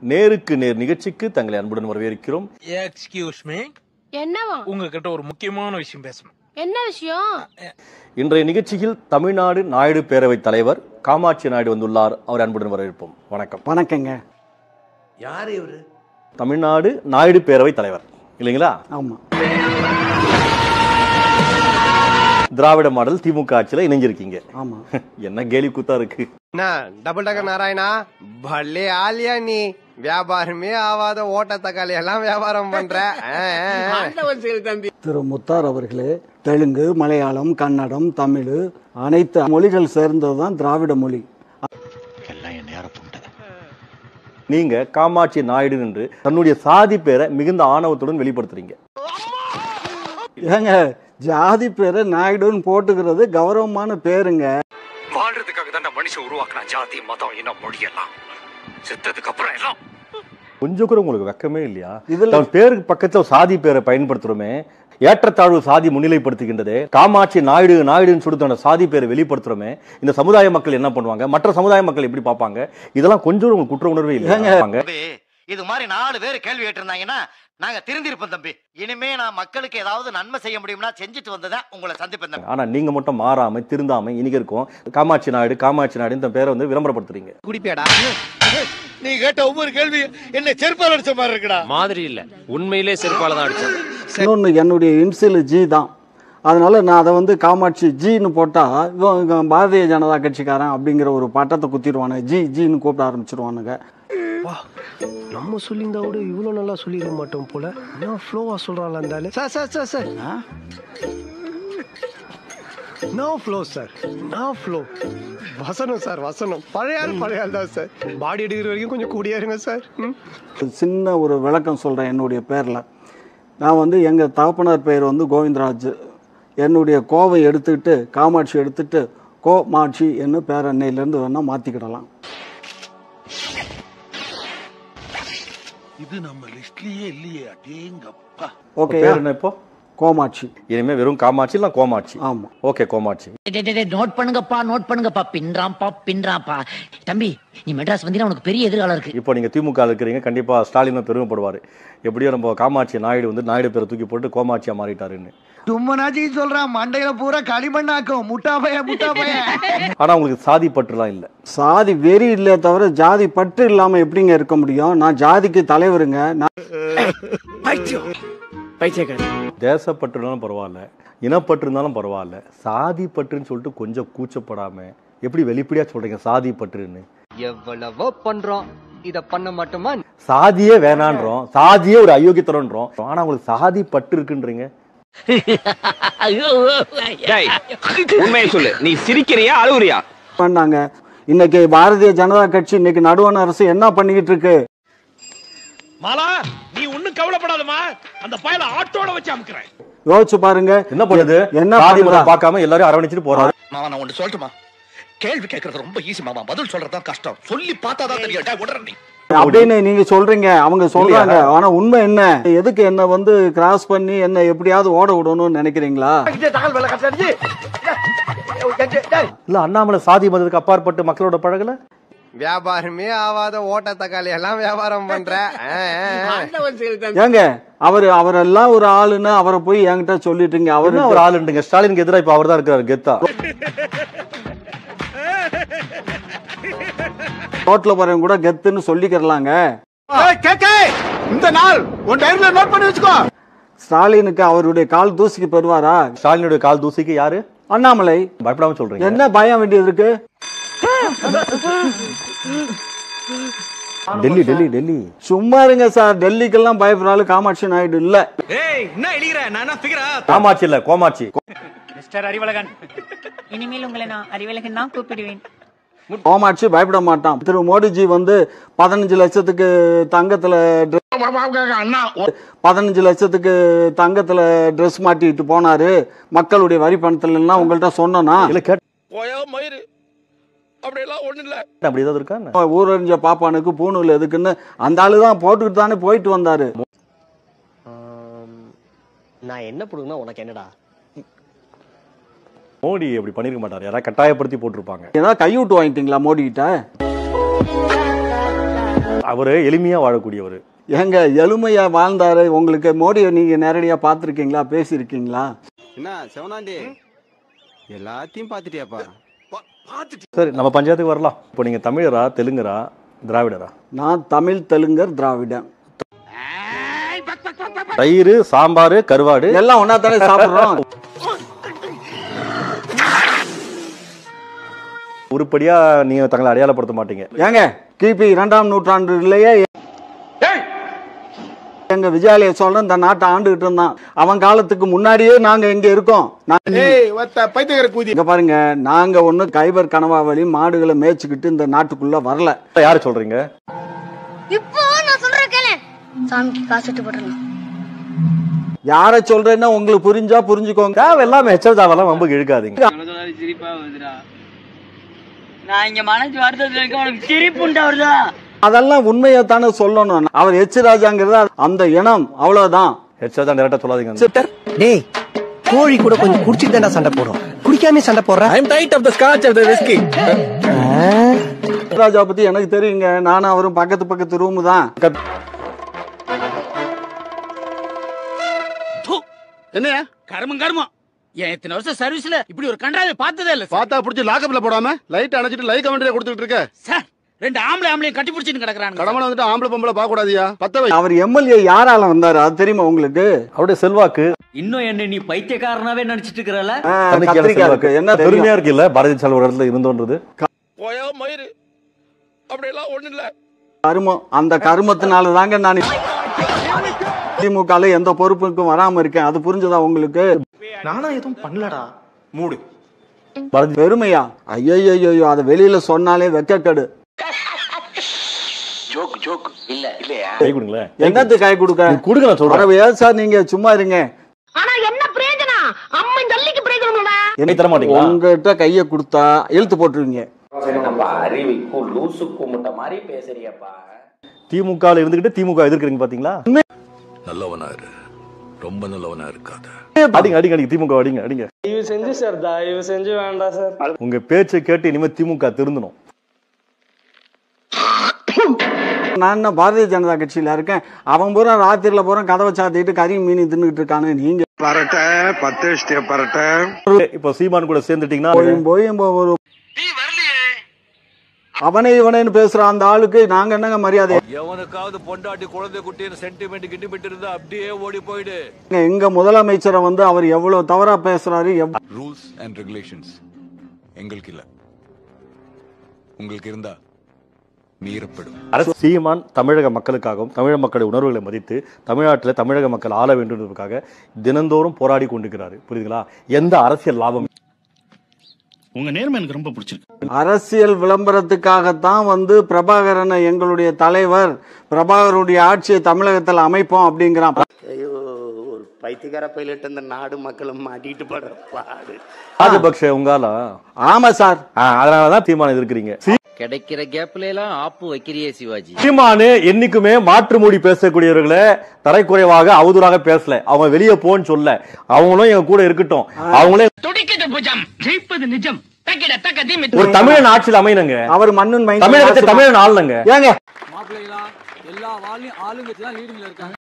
நேருக்கு நேர் நிகழ்ச்சிக்கு தங்களை அன்புடன் வரவேற்கிறோம். Excuse me. என்னவா? உங்ககிட்ட ஒரு முக்கியமான விஷயம் பேசணும். என்ன விஷயம்? இன்றைய நிகழ்ச்சியில் தமிழ்நாடு நாயுடு பேரவைத் தலைவர் காமாட்சி நாயுடு வந்துள்ளார். அவர் அன்புடன் வரவேற்போம். வணக்கம். வணக்கங்க. யார் இவரு? தமிழ்நாடு நாயுடு பேரவைத் தலைவர் இல்லைங்களா? ஆமா. திராவிட மாடல் திமுக ஆட்சியில இணைஞ்சிருக்கீங்க. ஆமா. என்ன கேலி கூத்தா இருக்கு. டபுள் டக்கர் நாராயணா, பல்லே ஆலியா நீ வியாபாரமே ஆவாத ஓட்ட தக்காளி எல்லாம் வியாபாரம் பண்ற. திரு முத்தார் அவர்களே, தெலுங்கு, மலையாளம், கன்னடம், தமிழ் அனைத்து மொழிகள் சேர்ந்ததுதான் திராவிட மொழி. நீங்க காமாட்சி நாயுடு என்று தன்னுடைய சாதி பேரை மிகுந்த ஆணவத்துடன் வெளிப்படுத்துறீங்க. ஏங்க, ஜாதி பேரை நாயுடுன்னு போட்டுக்கிறது கௌரவமான பேருங்க. வாழ்றதுக்காக தான் மனுஷன் உருவாக்குனா ஜாதி மதம் இனம் மொழியெல்லாம். செத்ததுக்கு அப்புறம் எல்லாம் கொஞ்சம் கூட உங்களுக்கு வெக்கமே இல்லையா? இதுல பேருக்கு பக்கத்துல சாதி பேரை பயன்படுத்துறோமே, ஏற்றத்தாழ்வு சாதி முன்னிலைப்படுத்துகின்றது. காமாட்சி நாயுடு நாயுடுன்னு சொல்லிட்டு சாதி பேரை வெளிப்படுத்துறோமே, இந்த சமுதாய மக்கள் என்ன பண்ணுவாங்க, மற்ற சமுதாய மக்கள் எப்படி பார்ப்பாங்க? இதெல்லாம் கொஞ்சம் உங்களுக்கு குற்ற உணர்வே இல்லையா? இது மாதிரி 4 பேர் கேள்வி கேட்டிருந்தாங்கன்னா நாங்க திருந்திருப்போம் தம்பி. இனிமே நான் மக்களுக்கு ஏதாவது நன்மை செய்ய முடியும்னா செஞ்சுட்டு வந்ததான் உங்களை சந்திப்பேன் தம்பி. ஆனா நீங்க மட்டும் மாறாம திருந்தாம இன்னைக்கு இருக்கும் காமாட்சி நாயுடு காமாட்சி நாயுடு இந்த பேரை வந்து விளம்பரப்படுத்துறீங்க. குடிப்பியாடா? நீ கேட்ட ஒவ்வொரு கேள்வி என்ன செருப்பால் அடிச்ச மாதிரி இருக்குடா. மாதிரி இல்ல, உண்மையிலே செருப்பால தான் அடிச்சது. இன்னொன்னு, என்னுடைய இன்சியல் ஜி தான். அதனால நான் அதை வந்து காமாட்சி ஜின்னு போட்டா இவன் பாரதிய ஜனதா கட்சிக்காரன் அப்படிங்கிற ஒரு பட்டத்தை குத்திடுவானுங்க. ஜி ஜின்னு கூப்பிட ஆரம்பிச்சிருவானுங்க. நம்ம சொல்லியிருந்தா கூட இவ்வளவு நல்லா சொல்லிட மாட்டோம் போல. நான் ஃப்ளோவா சொல்றான்ல அந்த sir sir sir sir no flow sir, no flow. வசனம் சார், வசனம். பழைய ஆள் தான் சார். பாடி எடுக்கிற வரைக்கும் கொஞ்சம் கூடியா இருங்க சார். சின்ன ஒரு விளக்கம் சொல்கிறேன் என்னுடைய பேரில். நான் வந்து எங்கள் தகப்பனார் பேர் வந்து கோவிந்தராஜ். என்னுடைய கோவை எடுத்துக்கிட்டு காமாட்சி எடுத்துகிட்டு கோமாட்சி என்ன பேரன்னையிலேருந்து வேணால் மாற்றிக்கிடலாம். இது நம்ம லிஸ்ட்லயே இல்லையே. அடேங்கப்பா. ஓகே, என்ன இப்போ? கோமாட்சி. இனிமே வெறும் காமாட்சி இல்ல கோமாட்சி? ஆமா. ஓகே, கோமாட்சி. நோட் பண்ணுங்கப்பா. பின்றாம்பா தம்பி, நீ மெட்ராஸ் வந்தீங்கன்னா உனக்கு பெரிய எதிர்காலம் இருக்கு. இப்போ நீங்க திமுக இருக்கிறீங்க, கண்டிப்பா ஸ்டாலின் பெருமைப்படுவாரு. எப்படியோ நம்ம காமாட்சி நாயுடு வந்து நாயுடு பேரை தூக்கி போட்டு கோமாட்சியா மாறிட்டாருன்னு. தும்மனாச்சி சொல்றான், மண்டையில பூரா களிமண்ணாக்கும். முட்டா பைய. ஆனா உங்களுக்கு சாதி பற்றுலாம் இல்ல. சாதி வெறி இல்லை தவிர ஜாதி பற்று இல்லாம எப்படிங்க இருக்க முடியும்? நான் ஜாதிக்கு தலைவருங்க. தேசப்பற்று இருந்தாலும் பரவாயில்ல, இனப்பற்று இருந்தாலும் பரவாயில்ல, சாதி பற்றுன்னு சொல்லிட்டு கொஞ்சம் கூச்சப்படாம எப்படி வெளிப்படையா சொல்றீங்க சாதி பற்றுன்னு? எவ்வளவோ பண்றோம், இத பண்ண மாட்டோமா? சாதியே வேணான்றோம், சாதியே ஒரு அயோக்கியத்தனம்ன்றோம். ஆனா உங்களுக்கு சாதி பற்று இருக்குன்றீங்க. உண்மையை சொல்லு, நீ சிரிக்கிறியா அழுவுறியா? பண்ணாங்க. இன்னைக்கு பாரதிய ஜனதா கட்சி இன்னைக்கு நடுவண் அரசு என்ன பண்ணிக்கிட்டு இருக்கு? மாலா, நீ ஒண்ணும் கவலைப்படாதமா. அந்த பயல ஆட்டோட வச்சு அமுக்குறேன். யோசிச்சு பாருங்க என்ன பண்ணுது. என்ன சாதி மதம் பார்க்காம எல்லாரும் அரவணைச்சிட்டு போறாரு. மாமா, நான் ஒன்று சொல்லட்டுமா? கேள்வி கேட்கறது ரொம்ப ஈஸி மாமா, பதில் சொல்றதுதான் கஷ்டம். சொல்லி பார்த்தாதான் தெரியும். உடனே அப்படின்னு நீங்க சொல்றீங்க, அவங்க சொல்றாங்க. ஆனா உண்மை என்ன? எதுக்கு என்ன வந்து கிராஸ் பண்ணி என்ன எப்படியாவது ஓட விடணும்னு நினைக்கிறீங்களா? இல்ல, அண்ணாமலை சாதி மதத்துக்கு அப்பாற்பட்டு மக்களோட பழகல. வியாபாரமே ஆவாத ஓட்ட தக்காளி எல்லாம் வியாபாரம் பண்ற. ஏங்க, அவரெல்லாம் ஒரு ஆளுன்னு அவரை போய் என்கிட்ட சொல்லிட்டீங்க. அவரு ஒரு ஆளுங்க. ஸ்டாலினுக்கு எதிராக இப்ப அவர் தான் இருக்கிறாரு கெத்தா. ரோட்ல போறவங்க கூட கெத்துன்னு சொல்லிக்கிறலாங்க. இந்த நாள் உன் டைம்ல நோட் பண்ணி வச்சுக்கோ. ஸ்டாலினுக்கு அவருடைய கால் தூசிக்கு பெறுவாரா? ஸ்டாலினுடைய கால் தூசிக்கு யாரு? அண்ணாமலை. பயப்படாம சொல்றீங்க. என்ன பயம் வேண்டியது இருக்கு? டெல்லி சும்மா இருங்க சார். டெல்லிக்கெல்லாம் பயப்படுறாலும் காமாட்சி நாயுடு இல்ல. காமாட்சி இல்ல, கோமாட்சி. மிஸ்டர் அறிவழகன், இனிமேல் உங்களை நான் அறிவழகன் தான் கூப்பிடுவேன். கோமாட்சி பயப்பட மாட்டான். திரு மோடிஜி வந்து 15 லட்சத்துக்கு தங்கத்துல 15 லட்சத்துக்கு தங்கத்துல ட்ரெஸ் மாட்டிட்டு போனாரு. மக்களுடைய வரி பணத்துல எல்லாம் உங்கள்கிட்ட சொன்னா அப்படி ஏதாவது இருக்கா? ஊரறிஞ்ச பாப்பானுக்கு பூணூல் எதுக்குன்னு அந்த ஆளுதான் போட்டுக்கிட்டு தானே போயிட்டு வந்தாரு. நான் என்ன போடுனா உனக்கு என்னடா? மோடி அப்படி பண்ணிருக்க மாட்டாரு, யாராவது கட்டாயப்படுத்தி போட்டிருப்பாங்க. ஏதாவது கையூட்டு வாங்கிட்டீங்களா மோடி கிட்ட? அவரு எளிமையா வாழக்கூடியவர். எங்க எளிமையா வாழ்ந்தாரு. உங்களுக்கு மோடியை நீங்க நேரடியா பார்த்திருக்கீங்களா, பேசியிருக்கீங்களா? என்ன செவனாண்டி எல்லாத்தையும் பாத்துட்டியாப்பா? சரி, நம்ம பஞ்சாயத்துக்கு வரலாம். இப்போ நீங்க தமிழரா, தெலுங்கரா, திராவிடரா? நான் தமிழ், தெலுங்கர், திராவிடன். தயிர், சாம்பார், கருவாடு எல்லாம் ஒன்னா தானே சாப்பிடுறோம். உருப்படியா நீங்க தங்களை அடையாளப்படுத்த மாட்டீங்க. ஏங்க கிபி 2ஆம் நூற்றாண்டுலயே எங்க விஜயாலய சோழன் இந்த நாட்டை ஆண்டுகிட்டு இருந்தான். அவன் காலத்துக்கு முன்னாடியே நாங்க இங்க இருக்கோம். இங்க பாருங்க, நாங்க ஒண்ணு கைபர் கனவாவளி மாடுகளை மேய்ச்சிக்கிட்டு இந்த நாட்டுக்குள்ள வரல. யாரு சொல்றீங்க? இப்போ நான் சொல்றேன் கேளு. சாமிக்கு காசு போடுறேன். யார சொல்றேன்னா உங்களுக்கு புரிஞ்சா புரிஞ்சுக்கோங்க. தேவையில்லாம எச்சரிதாவெல்லாம் வம்புக்கு இழுக்காதீங்க. சிரிப்பா வருதுடா. நான் இங்க மனசு வருத்தத்துல இருக்க, உனக்கு சிரிப்புண்டா வருதா? அதெல்லாம் உண்மையை தானே சொல்லணும். அவர் எச் ராஜாங்கிறது அந்த இனம், அவ்வளவுதான். எச்சரிதா டேரக்டா சொல்லாதீங்க. டேய், கோழி கூட கொஞ்சம் குடிச்சிட்டு தான்டா சண்டை போடும். குடிக்காம சண்டை போடுற. ஐ அம் டைட் of the scotch of the whisky. Raja பத்தி எனக்கு தெரியுங்க. நானும் அவரும் பக்கத்து ரூம் தான். என்ன கர்மம் ஏன் இத்தனை வருஷம் சர்வீஸ்ல இப்படி ஒரு கண்டாவை பார்த்ததே இல்ல. பார்த்தா புடிச்சு லாக்கப்ல போடாம லைட் அணைச்சிட்டு லைக் கமெண்ட்ல கொடுத்துட்டு இருக்க சார். ரெண்டு ஆம்பளையும் கட்டி பிடிச்சிட்டு கிடக்குறாங்க. கடமல வந்துட்டு ஆம்பளை பொம்பளை பார்க்க கூடாதியா? அவர் எம்எல்ஏ யாரால வந்தாரு அது தெரியுமா உங்களுக்கு? அவருடைய செல்வாக்கு. இன்னும் என்ன நீ பைத்தியக்காரனாவே நினைச்சிட்டு இருக்கறல? என்ன பெருமையா இருக்கு இல்ல பாரதிய ஜனதா ஒரு இடத்துல இருந்தோன்றது. போயா மயிறு அப்படி எல்லாம் ஒண்ணு இல்ல. கர்மம். அந்த கர்மத்தினால தாங்க நான் திமுகல எந்த பொறுப்புக்கும் வராம இருக்கேன். அது புரிஞ்சதா உங்களுக்கு? நானா எதுவும் பண்ணலடா. மூடு. பெருமையா? ஐயோ, அதை வெளியில சொன்னாலே வெக்கக்கேடு. ஜோக் இல்ல இல்லையா? கை கொடுங்களேன். என்னது கை கொடுக்க? கொடுங்க நான் சொல்றேன். ஏன் சார் நீங்க சும்மா இருங்க. ஆனா என்ன பிரயோஜனம்? அம்மா ஜல்லிக்கு பிரயோஜனம்டா. என்ன தர மாட்டீங்களா? உங்ககிட்ட கைய கொடுத்தா இழுத்து போட்டுருவீங்க. நம்ம அறிவிக்கு லூசு கும்பிட்ட மாதிரி பேசுறியப்பா. திமுகல இருந்துகிட்டு திமுக எதிர்க்கிறீங்க பாத்தீங்களா? நல்லவனா இரு, ரொம்ப நல்லவனா இருக்காத. அடிங்க திமுக அடிங்க. தயவு செஞ்சு சார், தயவு செஞ்சு வேண்டாம் சார். உங்க பேச்சை கேட்டு இனிமே திமுக திருந்தணும். நான் என்ன பாரதிய ஜனதா கட்சியில இருக்கேன். அவன் பூரா ராத்திரில பூரா கதவை சாத்திட்டு கறி மீன் தின்னுட்டு இருக்கானு. நீங்க இப்ப சீமான் கூட சேர்ந்துட்டீங்கன்னா போய் ஒரு அவனே இவனேன்னு பேசுற அந்த ஆளுக்கு நாங்க என்னங்க மரியாதை? எவனுக்காவது பொண்டாட்டி குழந்தை குட்டின்னு சென்டிமெண்ட் கிண்டிமெண்ட் இருந்தா அப்படியே ஓடி போயிடு. எங்க முதலமைச்சரை வந்து அவர் எவ்வளவு தவறா பேசுறாரு. ரூல்ஸ் அண்ட் ரெகுலேஷன்ஸ் எங்களுக்கு இல்ல, உங்களுக்கு இருந்தா மீறப்படும். சீமான் தமிழக மக்களுக்காகவும் தமிழக மக்களுடைய உணர்வுகளை மதித்து தமிழ்நாட்டில் தமிழக மக்கள் ஆள வேண்டும் என்பதற்காக தினந்தோறும் போராடி கொண்டிருக்கிறாரு. புரியுதுங்களா? எந்த அரசியல் லாபம்? உங்க நேர்மை எனக்கு ரொம்ப பிடிச்சிருக்கு. அரசியல் விளம்பரத்துக்காகத்தான் வந்து பிரபாகரனை எங்களுடைய தலைவர் பிரபாகருடைய ஆட்சியை தமிழகத்தில் அமைப்போம் அப்படிங்கிறான். ஐயோ, ஒரு பைத்தியக்கார பைலட் இந்த நாடு மக்களும் மாட்டிட்டு படுற பாடு. ராஜபக்ஷ உங்கால? ஆமா சார். அதனாலதான் தீர்மானம் எதிர்க்கிறீங்க. கிடைக்கிற கேப்ல எல்லாம் ஆப்பு வைக்கிறியே சிவாஜி. சீமானு என்னைக்குமே மாற்று மொழி பேசக்கூடியவர்களை தரைக்குறைவாக அவதூறாக பேசல. அவங்க வெளியே போன்னு சொல்ல, அவங்களும் எங்க கூட இருக்கட்டும். அவங்களே ஜெயிப்பது நிஜம். ஒரு தமிழன் ஆட்சியில் அமையணுங்க. அவர் மண்ணின் தமிழகத்தை தமிழன் ஆளுங்க. ஏங்க மாப்பிள்ளைகளா எல்லா ஆளுங்கெல்லாம் லீடிங்ல இருக்காங்க.